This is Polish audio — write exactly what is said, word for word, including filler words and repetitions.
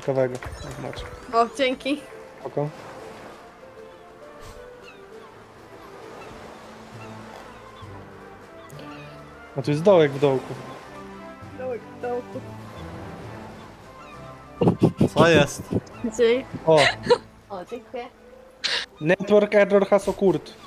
ciekawego, jak macie. O, dzięki. Oko. A tu jest dołek w dołku. Dołek w dołku. Co jest? Gdzie? O! O, dziękuję. Network error has occurred.